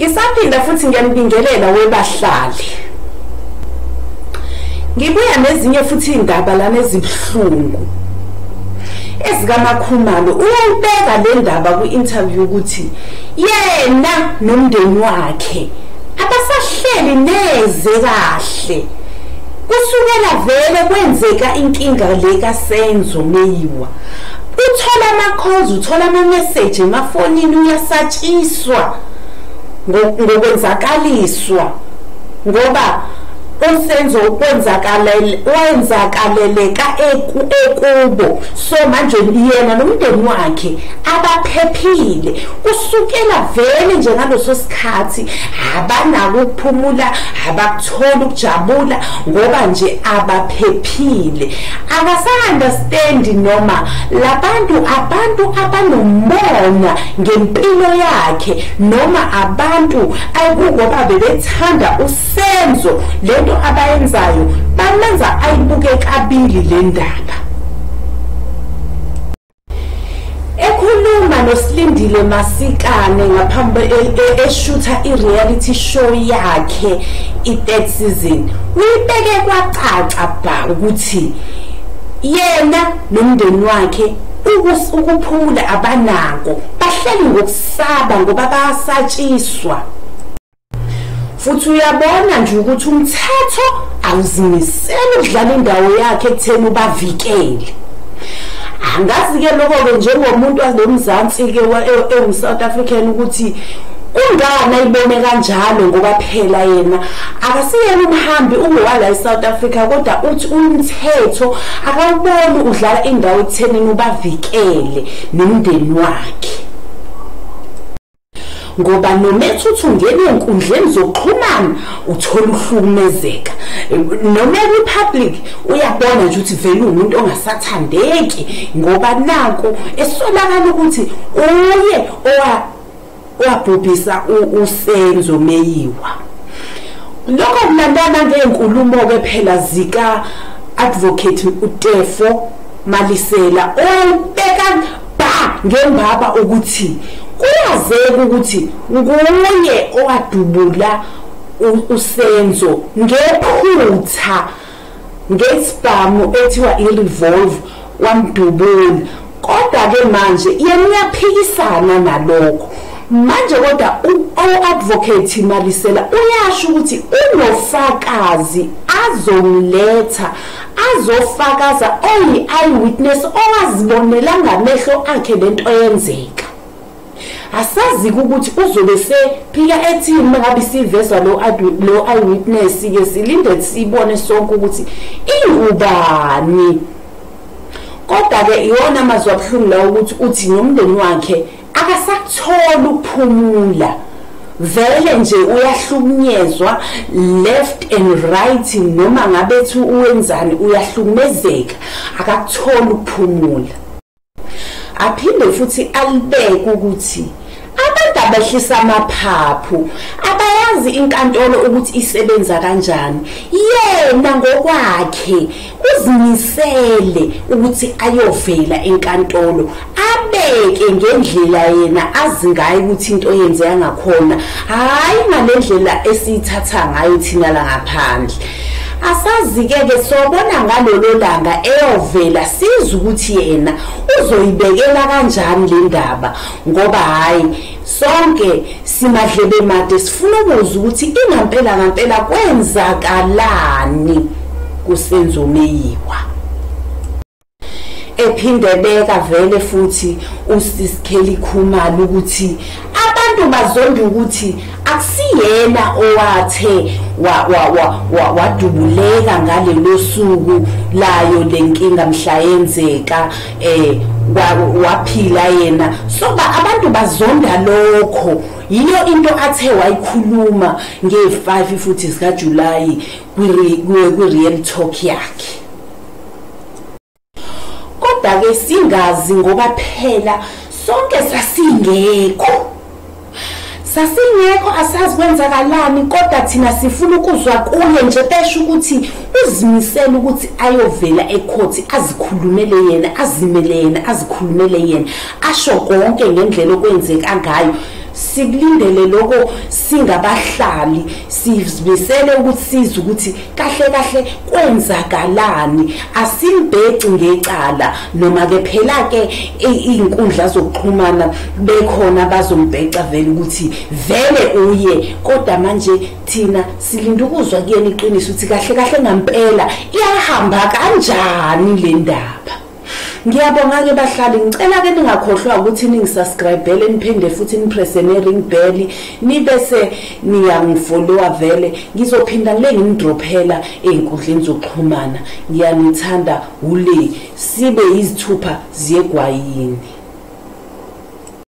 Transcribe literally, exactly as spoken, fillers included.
Ngisaphinda futhi ngiyambingelela webahlali. Ngibuya nezinye futhi indaba lana ezibhlungu. EzikaMakhumalo uyayibeka le ndaba ku-interview ukuthi yena nomndeni wakhe abasahleli neze kahle. Kusukela vele kwenzeka inkinga le kaSenzo Meyiwa. Uthola ama calls, uthola ama message emafonini uyasatshiswa ngokwenzakaliswa ngoba uSenzo ukwenzakalele wenzakaleleka ekubo. So manje yena nomndeni wakhe abaphephile kusukela vele nje ngaloso sikhathi abanako ukuphumula, abakuthola ukujabula ngoba nje abaphephile. Akasa understand noma labantu abantu abanomona ngempilo yakhe noma abantu ayikugoba bebethanda uSenzo lento abayenzayo bamenza ayibuke kabili le ndaba. Ekhuluma noSilindile Masikane ngaphambi eshutha ireality show yakhe i-third season uyibeke kwacaca bha ukuthi yena nomndeni wakhe ukuphumula abanako bahleli ngokusaba ngoba basatshiswa. Futhi uyabona nje ukuthi umthetho awuzimisela ukudlala indawo yakhe ekutheni ubavikele. Angazi ke lokho ke njengomuntu wasemzansi ke eSouth African ukuthi ungana ibone kanjalo ngoba phela yena akasiyena umhambi ungowala eSouth Africa kodwa uthi umthetho akawuboni udlala indawo ekutheni ubavikele nomndeni wakhe. Ngoba nomethu ungene enkundleni zokuxhumana uthola uhlukumezeka noma epublic uyabona nje ukuthi vele umuntu ongasathandeki ngoba nanku esolakala ukuthi uye owa wabhubhisa uSenzo Meyiwa. Lokho kulandana ngenkulumo ke phela zika advocate uTefo Malisela obeka ba ngembaba ukuthi kuyazeka ukuthi nguye owadubula uSenzo ngephutha ngesibhamu ethiwa irevolve wamdubula. Kodwa ke manje yena uyaphikisana nalokho. Manje kodwa u-advocate Malisela uyasho ukuthi unofakazi azomletha azofakaza oyi eyewitness owazibonela ngamehlo akhe lento eyenzeka. Asazi ukuthi uzobe sephika ethi ngabe siveza lo lo eyewitness ke silinde sibone sonke ukuthi ingubani. Kodwa ke iwona amazwi abhlungu la ukuthi uthi nomndeni wakhe akasakuthola ukuphumula. Vele nje uyahlukunyezwa left and right noma ngabe ethi uwenzani uyahlukumezeka akakuthola ukuphumula. Aphinde futhi alibeke ukuthi abantu abehlisa amaphaphu abayazi inkantolo ukuthi isebenza kanjani. Yena ngokwakhe uzimisele ukuthi ayovela enkantolo abeke ngendlela yena azingayi ukuthi into yenzeka ngakhona hayi ngalendlela esithatha ngayo thina la ngaphandle. Asazike ke sobona ngalolo langa eyovela siza ukuthi yena uzoyibekela kanjani le ndaba ngoba hayi sonke simadlebe made sifuna ukuzwa ukuthi inampela ngampela kwenzakalani kuSenzo Meyiwa. Ephinde beka vele futhi uSisikheli Khumalo ukuthi abantu bazonda ukuthi akusiyena owathe wadubuleka ngalelo suku layo lenkinga mhla yenzeka eh waphila yena. So ba abantu bazonda lokho yiyo into athe wayikhuluma nge five futhi sika July kwi real talk yakhe. Kodwa ke singazi ngoba phela sonke sasingekho sasingekho asazi kwenzakalani kodwa thina sifuna ukuzwa kuye nje besho ukuthi uzimisela ukuthi ayovela ecourt azikhulumele yena azimele yena azikhulumele yena asho konke ngendlela okwenzeka ngayo sikulindele lokho singabahlali sivisele ukuthi siza ukuthi kahle kahle kwenzakalani asimbheci ngecala noma ke phela ke inkundla zokuxhumana bekhona bazombheca vele ukuthi vele uye kodwa manje thina silinda ukuzwa kuyena iqiniso ukuthi kahle kahle ngempela iyahamba kanjani le ndaba. Ngiyabonga ke bahlali ngicela ke ningakhohlwa ukuthi ningisubscribele niphinde futhi nipresse ne ring bell nibese niyangifollowa vele ngizophinda ngile ngindrophela einkundleni zokuxhumana ngiyanithanda ule sibe izithupha ziyegwayini.